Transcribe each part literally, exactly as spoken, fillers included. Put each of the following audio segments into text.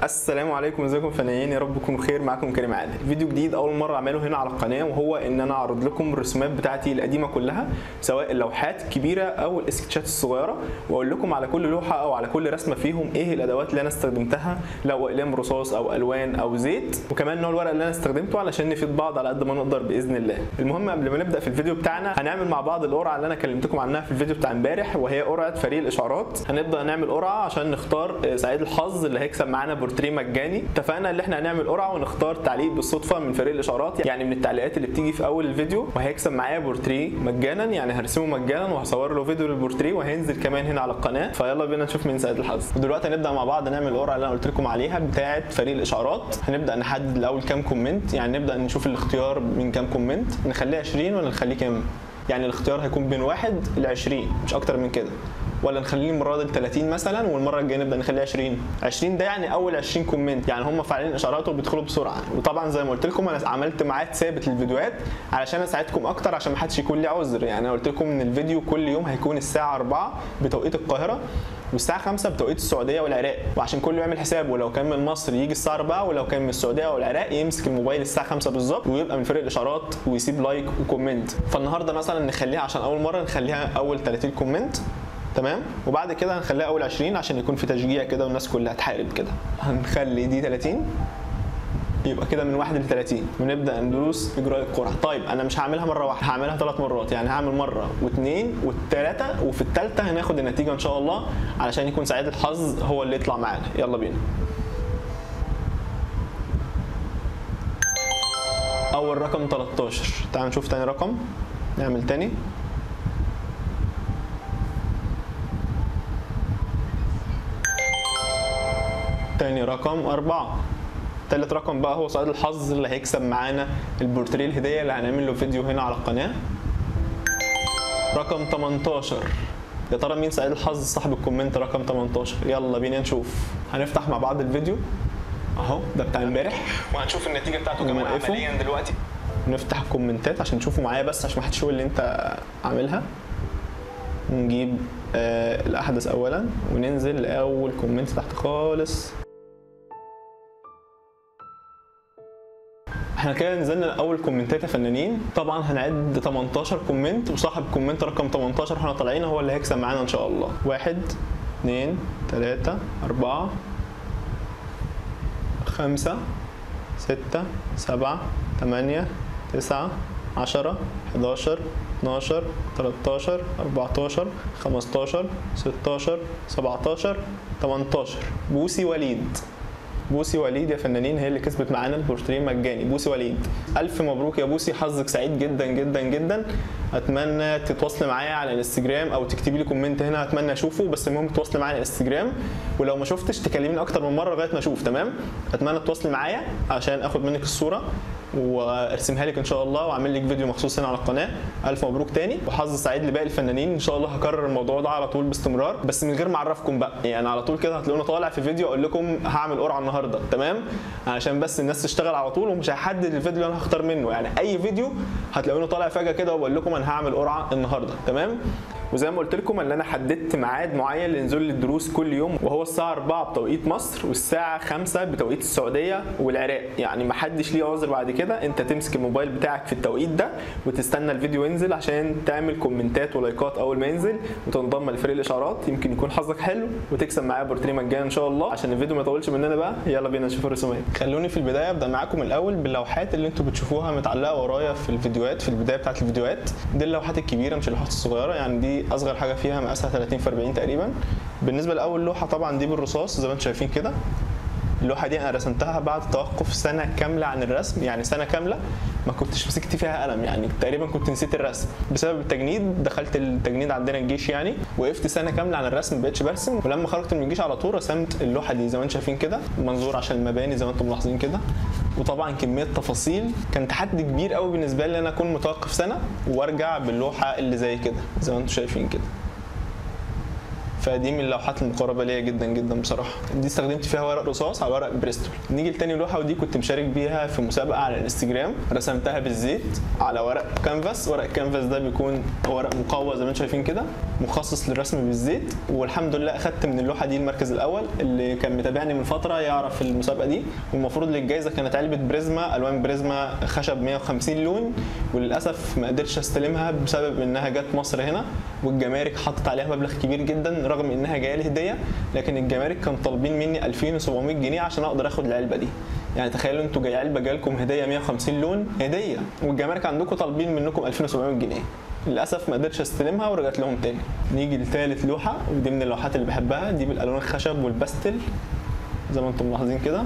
السلام عليكم، ازيكم فنانين؟ يا رب تكونوا بخير. معاكم كريم عادل. فيديو جديد اول مره اعمله هنا على القناه، وهو ان انا اعرض لكم الرسومات بتاعتي القديمه كلها، سواء اللوحات الكبيره او الاسكتشات الصغيره، واقول لكم على كل لوحه او على كل رسمه فيهم ايه الادوات اللي انا استخدمتها، لو اقلام رصاص او الوان او زيت، وكمان نوع الورق اللي انا استخدمته علشان نفيد بعض على قد ما نقدر باذن الله. المهم قبل ما نبدا في الفيديو بتاعنا هنعمل مع بعض القرعه اللي انا كلمتكم عنها في الفيديو بتاع امبارح، وهي قرعه فريق الاشعارات. هنبدا نعمل قرعه عشان نختار سعيد الحظ اللي هيكسب معانا بورتريه مجاني. اتفقنا ان احنا هنعمل قرعه ونختار تعليق بالصدفه من فريق الاشعارات، يعني من التعليقات اللي بتيجي في اول الفيديو، وهيكسب معايا بورتريه مجانا، يعني هرسمه مجانا وهصور له فيديو للبورتريه وهينزل كمان هنا على القناه. فيلا بينا نشوف مين سعيد الحظ. ودلوقتي هنبدا مع بعض نعمل القرعه اللي انا قلت لكم عليها بتاعه فريق الاشعارات. هنبدا نحدد الاول كام كومنت، يعني نبدا نشوف الاختيار من كام كومنت. نخليه عشرين ولا نخليه كام؟ يعني الاختيار هيكون بين واحد ل عشرين، مش اكتر من كده. ولا نخليه المره دي ثلاثين مثلا، والمره الجايه نبدا نخليه عشرين. عشرين ده يعني اول عشرين كومنت، يعني هم فاعلين اشعارات وبيدخلوا بسرعه. وطبعا زي ما قلت لكم انا عملت ميعاد ثابت للفيديوهات علشان اساعدكم اكتر، عشان ما حدش يكون لي عذر. يعني انا قلت لكم ان الفيديو كل يوم هيكون الساعه أربعة بتوقيت القاهره، والساعه خمسة بتوقيت السعوديه والعراق، وعشان كله يعمل حسابه، ولو كان من مصر يجي الساعه أربعة، ولو كان من السعوديه او العراق يمسك الموبايل الساعه خمسة بالظبط ويبقى من فريق الاشعارات ويسيب لايك وكومنت. فالنهارده مثلا نخليها عشان اول مره نخليها اول ثلاثين كومنت، تمام؟ وبعد كده هنخليها اول عشرين عشان يكون في تشجيع كده والناس كلها تحارب كده. هنخلي دي ثلاثين، يبقى كده من واحد ل ثلاثين، ونبدا ندوس اجراء القرعه. طيب انا مش هعملها مره واحده، هعملها ثلاث مرات، يعني هعمل مره واثنين والثلاثه، وفي الثالثه هناخد النتيجه ان شاء الله علشان يكون سعيد الحظ هو اللي يطلع معانا. يلا بينا. اول رقم تلتاشر. تعالوا نشوف تاني رقم، نعمل تاني. تاني رقم أربعة. تالت رقم بقى هو سعيد الحظ اللي هيكسب معانا البورتريه الهديه اللي هنعمل له فيديو هنا على القناه. رقم تمنتاشر. يا ترى مين سعيد الحظ صاحب الكومنت رقم تمنتاشر؟ يلا بينا نشوف. هنفتح مع بعض الفيديو اهو، ده بتاع امبارح، وهنشوف النتيجه بتاعته كمان عمليا دلوقتي. نفتح الكومنتات عشان تشوفوا معايا بس، عشان ما حدش يقول اللي انت عاملها. نجيب آه الاحدث اولا، وننزل لاول كومنت تحت خالص. احنا كده نزلنا اول كومنتات يا فنانين. طبعا هنعد تمنتاشر كومنت، وصاحب كومنت رقم تمنتاشر احنا طالعين هو اللي هيكسب معانا ان شاء الله. واحد اتنين تلاتة أربعة خمسة ستة سبعة تمانية تسعة عشرة حداشر اتناشر تلتاشر أربعتاشر خمستاشر ستاشر سبعتاشر تمنتاشر. بوسي وليد. بوسي وليد يا فنانين هي اللي كسبت معانا البورتريه مجاني. بوسي وليد، الف مبروك يا بوسي، حظك سعيد جدا جدا جدا. اتمنى تتواصلي معايا على الانستجرام او تكتبي لي كومنت هنا، اتمنى اشوفه، بس المهم تتواصلي معايا على الانستجرام، ولو ما شفتش تكلميني اكتر من مره لغايه ما اشوف، تمام؟ اتمنى تتواصلي معايا عشان اخد منك الصوره وارسمها لك ان شاء الله، واعمل لك فيديو مخصوص هنا على القناه. الف مبروك تاني، وحظ سعيد لباقي الفنانين. ان شاء الله هكرر الموضوع ده على طول باستمرار، بس من غير ما اعرفكم بقى، يعني على طول كده هتلاقوني طالع في فيديو اقول لكم هعمل قرعه النهارده، تمام؟ عشان بس الناس تشتغل على طول، ومش هحدد الفيديو اللي انا هختار منه، يعني اي فيديو هتلاقوني طالع فجاه كده واقول لكم انا هعمل قرعه النهارده، تمام؟ وزي ما قلت لكم ان انا حددت ميعاد معين لنزول الدروس كل يوم، وهو الساعه أربعة بتوقيت مصر والساعه خمسة بتوقيت السعوديه والعراق. يعني ما حدش ليه عذر بعد كده، انت تمسك الموبايل بتاعك في التوقيت ده وتستنى الفيديو ينزل عشان تعمل كومنتات ولايكات اول ما ينزل، وتنضم لفريق الاشعارات. يمكن يكون حظك حلو وتكسب معايا بورتريه مجانا ان شاء الله. عشان الفيديو ما يطولش مننا بقى، يلا بينا نشوف الرسومات. خلوني في البدايه ابدا معاكم الاول باللوحات اللي انتم بتشوفوها متعلقه ورايا في الفيديوهات، في البدايه بتاعت الفيديوهات. دي اللوحات الكبيره مش اللوحات الصغيره، يعني دي اصغر حاجه فيها، مقاسها ثلاثين في أربعين تقريبا. بالنسبه لاول لوحه طبعا دي بالرصاص زي ما انتم شايفين كده. اللوحه دي انا رسمتها بعد توقف سنه كامله عن الرسم، يعني سنه كامله ما كنتش مسكت فيها قلم، يعني تقريبا كنت نسيت الرسم بسبب التجنيد. دخلت التجنيد عندنا الجيش، يعني وقفت سنه كامله عن الرسم، ما بقتش برسم. ولما خرجت من الجيش على طول رسمت اللوحه دي زي ما انتم شايفين كده، منظور عشان المباني زي ما انتم ملاحظين كده. وطبعا كميه تفاصيل، كان تحدي كبير قوي بالنسبه لي ان انا اكون متوقف سنه وارجع باللوحه اللي زي كده زي ما انتم شايفين كده. فدي من اللوحات المقربه ليا جدا جدا بصراحه. دي استخدمت فيها ورق رصاص على ورق بريستول. نيجي لتاني لوحه، ودي كنت مشارك بيها في مسابقه على الانستجرام، رسمتها بالزيت على ورق كانفاس. ورق الكانفاس ده بيكون ورق مقوى زي ما انتم شايفين كده، مخصص للرسم بالزيت، والحمد لله اخدت من اللوحه دي المركز الاول. اللي كان متابعني من فتره يعرف المسابقه دي. والمفروض للجائزه كانت علبه بريزما، الوان بريزما خشب مية وخمسين لون، وللاسف ما قدرتش استلمها بسبب انها جت مصر هنا والجمارك حطت عليها مبلغ كبير جدا رغم انها جايه لي هديه، لكن الجمارك كانوا طالبين مني ألفين وسبعمية جنيه عشان اقدر اخد العلبه دي. يعني تخيلوا انتوا جاي علبه جالكم هديه مية وخمسين لون هديه، والجمارك عندكم طالبين منكم ألفين وسبعمية جنيه. للاسف ما قدرتش استلمها ورجعت لهم تاني. نيجي لثالث لوحه، ودي من اللوحات اللي بحبها، دي بالالوان الخشب والباستل زي ما انتم ملاحظين كده.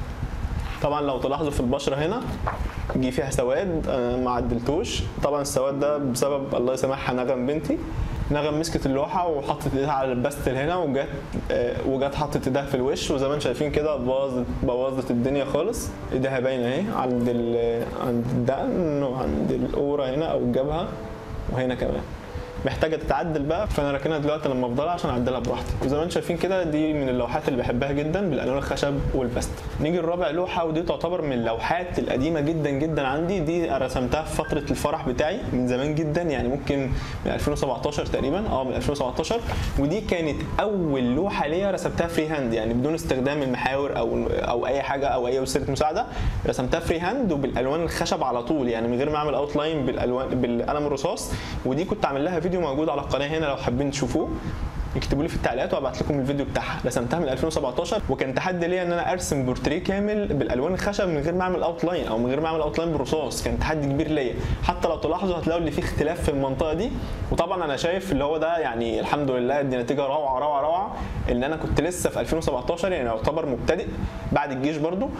طبعا لو تلاحظوا في البشره هنا جه فيها سواد، انا ما عدلتوش. طبعا السواد ده بسبب الله يسامحها نغم بنتي. نغم مسكت اللوحه وحطت ايدها على الباستل هنا، وجت وجت حطت ايدها في الوش، وزي ما انتم شايفين كده بوظت بوظت الدنيا خالص. ايديها باينه اهي عند عند الدقن وعند القوره هنا او الجبهه وهنا كمان، محتاجه تتعدل بقى. فانا راكنها دلوقتي لما افضلها عشان اعدلها براحتي. وزي ما انتم شايفين كده دي من اللوحات اللي بحبها جدا بالالوان الخشب والباستل. نيجي لرابع لوحه، ودي تعتبر من اللوحات القديمه جدا جدا عندي. دي رسمتها في فتره الفرح بتاعي من زمان جدا، يعني ممكن من ألفين وسبعتاشر تقريبا، اه من ألفين وسبعتاشر. ودي كانت اول لوحه ليا رسمتها فري هاند، يعني بدون استخدام المحاور او او اي حاجه او اي وسيله مساعده. رسمتها فري هاند وبالالوان الخشب على طول، يعني من غير ما اعمل اوت لاين بالالوان بالقلم الرصاص. ودي كنت عامل لها فيديو موجود على القناه هنا لو حابين تشوفوه، اكتبوا لي في التعليقات وابعت لكم الفيديو بتاعها. رسمتها من ألفين وسبعتاشر، وكان تحدي ليا ان انا ارسم بورتريه كامل بالالوان الخشب من غير ما اعمل اوت لاين او من غير ما اعمل اوت لاين بالرصاص. كان تحدي كبير ليا. حتى لو تلاحظوا هتلاقوا اللي فيه اختلاف في المنطقه دي. وطبعا انا شايف اللي هو ده يعني الحمد لله دي نتيجه روعه روعه روعه، ان انا كنت لسه في ألفين وسبعتاشر يعني يعتبر مبتدئ بعد الجيش برضو،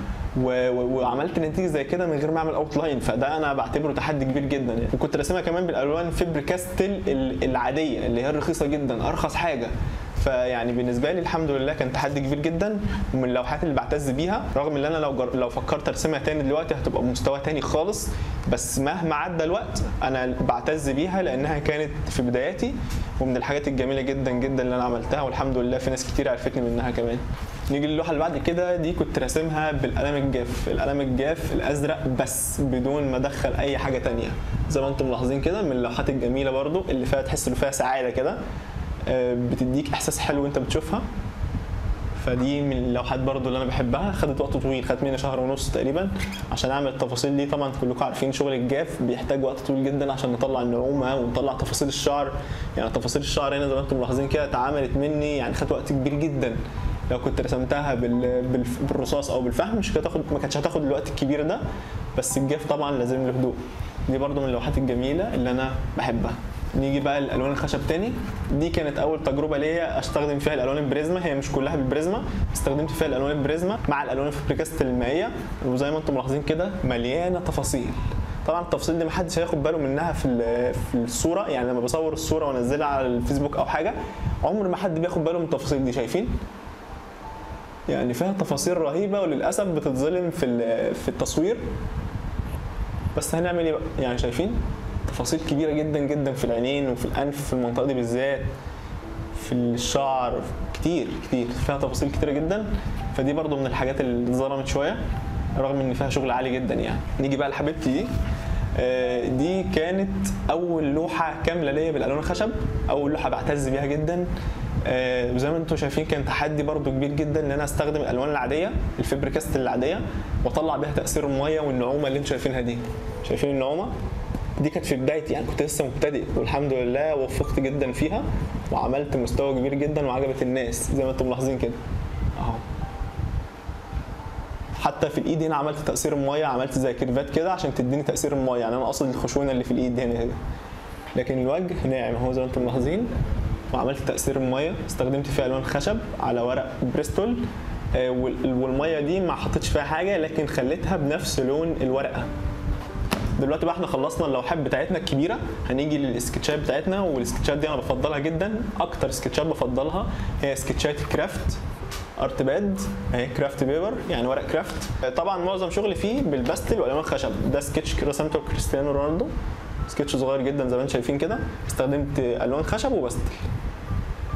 وعملت نتيجه زي كده من غير ما اعمل اوت لاين. فده انا بعتبره تحدي كبير جدا يعني. وكنت راسمها كمان بالالوان فيبر كاستل العاديه اللي هي الرخيصه جدا، ارخص حاجه. فيعني بالنسبه لي الحمد لله كان تحدي كبير جدا، ومن اللوحات اللي بعتز بيها. رغم ان انا لو جر... لو فكرت ارسمها تاني دلوقتي هتبقى بمستوى تاني خالص، بس مهما عدى الوقت انا بعتز بيها لانها كانت في بداياتي، ومن الحاجات الجميله جدا جدا اللي انا عملتها، والحمد لله في ناس كتير عرفتني منها كمان. نيجي للوحه اللي بعد كده، دي كنت راسمها بالقلم الجاف، القلم الجاف الازرق بس بدون ما ادخل اي حاجه تانية. زي ما انتم ملاحظين كده من اللوحات الجميله برضو اللي فيها تحس ان فيها سعاده كده، بتديك احساس حلو وانت بتشوفها. فدي من اللوحات برضو اللي انا بحبها. خدت وقت طويل، خدت مني شهر ونص تقريبا عشان اعمل التفاصيل دي. طبعا كلكم عارفين شغل الجاف بيحتاج وقت طويل جدا عشان نطلع النعومه ونطلع تفاصيل الشعر. يعني تفاصيل الشعر هنا زي ما انتم ملاحظين كده اتعملت مني، يعني خدت وقت كبير جدا. لو كنت رسمتها بال... بالرصاص او بالفحم مش هتاخد ما كانتش هتاخد الوقت الكبير ده، بس الجاف طبعا لازم له هدوء. دي برضو من اللوحات الجميله اللي انا بحبها. نيجي بقى الالوان الخشب تاني. دي كانت اول تجربه ليا استخدم فيها الالوان البريزما، هي مش كلها بالبريزما، استخدمت فيها الالوان البريزما مع الالوان الفبريكاست المائيه. وزي ما انتم ملاحظين كده مليانه تفاصيل. طبعا التفاصيل دي محدش هياخد باله منها في في الصوره، يعني لما بصور الصوره وانزلها على الفيسبوك او حاجه عمر ما حد بياخد باله من التفاصيل دي. شايفين يعني فيها تفاصيل رهيبه، وللاسف بتتظلم في في التصوير، بس هنعمل ايه بقى؟ يعني شايفين تفاصيل كبيره جدا جدا في العينين وفي الانف في المنطقه دي بالذات، في الشعر، كتير كتير فيها تفاصيل كتيره جدا. فدي برضو من الحاجات اللي اتظلمت شويه رغم ان فيها شغل عالي جدا يعني. نيجي بقى لحبيبتي دي. دي كانت اول لوحه كامله ليا بالالوان الخشب، اول لوحه بعتز بيها جدا. وزي ما انتم شايفين كان تحدي برضو كبير جدا ان انا استخدم الالوان العاديه الفيبر كاست العاديه واطلع بيها تاثير الميه والنعومه اللي انتم شايفينها دي. شايفين النعومه دي كانت في بدايتي، يعني كنت لسه مبتدئ، والحمد لله وفقت جدا فيها وعملت مستوى كبير جدا وعجبت الناس زي ما انتم ملاحظين كده اهو. حتى في الايد هنا عملت تاثير الميه، عملت زي كيرفات كده عشان تديني تاثير الميه، يعني انا اقصد الخشونه اللي في الايد هنا كده. لكن الوجه ناعم اهو زي ما انتم ملاحظين، وعملت تاثير الميه استخدمت فيها الوان خشب على ورق بريستول، والميه دي ما حطيتش فيها حاجه لكن خليتها بنفس لون الورقه. دلوقتي بقى احنا خلصنا اللوحات بتاعتنا الكبيره، هنيجي للسكتشات بتاعتنا. والسكتشات دي انا بفضلها جدا، اكتر سكتشات بفضلها هي سكتشات كرافت ارت باد اهي، كرافت بيبر يعني ورق كرافت. طبعا معظم شغلي فيه بالباستل والوان خشب. ده سكتش رسمته كريستيانو رونالدو، سكتش صغير جدا زي ما انتم شايفين كده، استخدمت الوان خشب وباستل.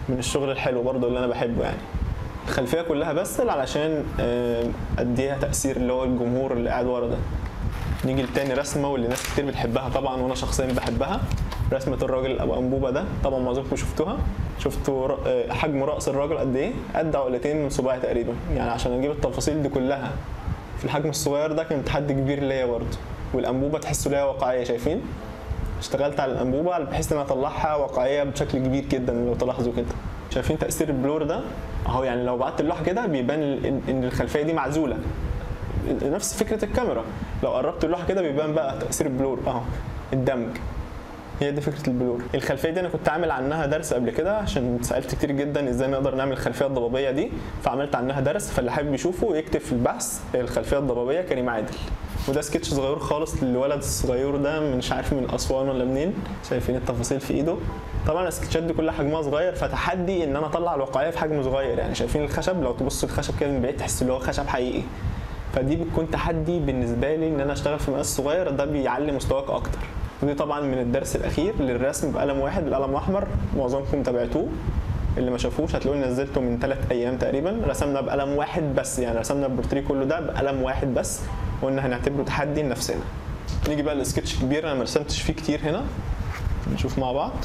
من الشغل الحلو برضو اللي انا بحبه يعني. الخلفيه كلها بستل علشان اديها تاثير اللي هو الجمهور اللي قاعد ورا ده. نيجي لتاني رسمه واللي ناس كتير بتحبها طبعا وانا شخصيا بحبها، رسمه الراجل ابو انبوبه ده. طبعا معظمكم شفتوها، شفتوا حجم راس الراجل قد ايه؟ قد عقلتين من صباعي تقريبا. يعني عشان اجيب التفاصيل دي كلها في الحجم الصغير ده كان تحدي كبير ليا برضه. والانبوبه تحسوا ليها واقعيه، شايفين؟ اشتغلت على الانبوبه بحيث ان اطلعها واقعيه بشكل كبير جدا. لو تلاحظوا كده شايفين تاثير البلور ده اهو. يعني لو بعدت اللوحه كده بيبان ان الخلفيه دي معزوله، نفس فكره الكاميرا. لو قربت اللوحه كده بيبان بقى تاثير البلور اهو، الدمج. هي دي فكره البلور. الخلفيه دي انا كنت عامل عنها درس قبل كده عشان سالت كتير جدا ازاي نقدر نعمل الخلفيه الضبابيه دي، فعملت عنها درس. فاللي حابب يشوفه يكتب في البحث الخلفيه الضبابيه كريم عادل. وده سكتش صغير خالص للولد الصغير ده، مش عارف من اسوان ولا منين. شايفين التفاصيل في ايده؟ طبعا السكتشات دي كلها حجمها صغير، فتحدي ان انا اطلع الواقعيه في حجم صغير. يعني شايفين الخشب؟ لو تبصوا الخشب كده من بعيد تحس ان هو خشب حقيقي. فدي بتكون تحدي بالنسبه لي ان انا اشتغل في مقاس صغير، ده بيعلي مستواك اكتر. ودي طبعا من الدرس الاخير للرسم بقلم واحد، بالقلم الاحمر. معظمكم تابعتوه، اللي ما شافوش هتلاقوني نزلته من ثلاث ايام تقريبا. رسمنا بقلم واحد بس، يعني رسمنا البورتريه كله ده بقلم واحد بس، وقلنا هنعتبره تحدي لنفسنا. نيجي بقى للسكتش كبير، انا ما رسمتش فيه كتير هنا، نشوف مع بعض.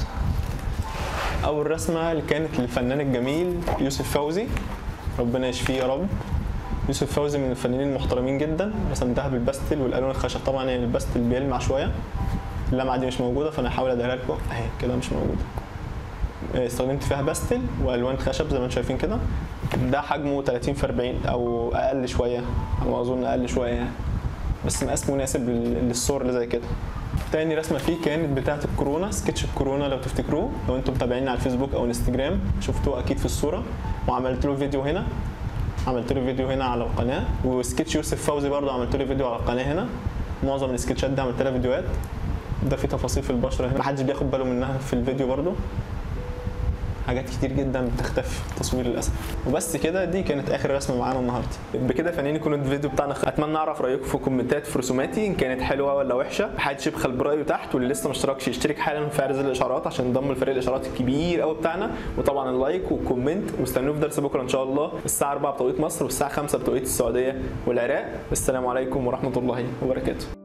اول رسمه اللي كانت للفنان الجميل يوسف فوزي، ربنا يشفيه يا رب. يوسف فوزي من الفنانين المحترمين جدا. رسمتها بالباستل والالوان الخشب. طبعا يعني الباستل بيلمع شويه، اللمعه دي مش موجوده فانا هحاول اديها لكم اهي كده مش موجوده. استخدمت فيها باستل والوان خشب زي ما انتم شايفين كده. ده حجمه ثلاثين في أربعين او اقل شويه، او اظن اقل شويه يعني، بس مقاس مناسب للصور اللي زي كده. تاني رسمه فيه كانت بتاعه الكورونا، سكتش الكورونا لو تفتكروه، لو انتم متابعيني على الفيسبوك او انستجرام شفتوه اكيد في الصوره. وعملت له فيديو هنا، عملت له فيديو هنا على القناه. وسكتش يوسف فوزي برضه عملت له فيديو على القناه هنا. معظم السكتشات دي عملت لها فيديوهات. ده في تفاصيل في البشره هنا محدش بياخد باله منها في الفيديو برضه. حاجات كتير جدا بتختفي في التصوير للاسف. وبس كده، دي كانت اخر رسمه معانا النهارده. بكده فنانين يكون الفيديو بتاعنا خ... اتمنى اعرف رايكم في كومنتات في رسوماتي ان كانت حلوه ولا وحشه. محدش يبخل برايه تحت، واللي لسه ما اشتركش يشترك حالا ويفعل زر الاشعارات عشان ينضم لفريق الاشعارات الكبير قوي بتاعنا. وطبعا اللايك والكومنت، واستنوه في درس بكره ان شاء الله الساعه أربعة بتوقيت مصر والساعه خمسة بتوقيت السعوديه والعراق. والسلام عليكم ورحمه الله وبركاته.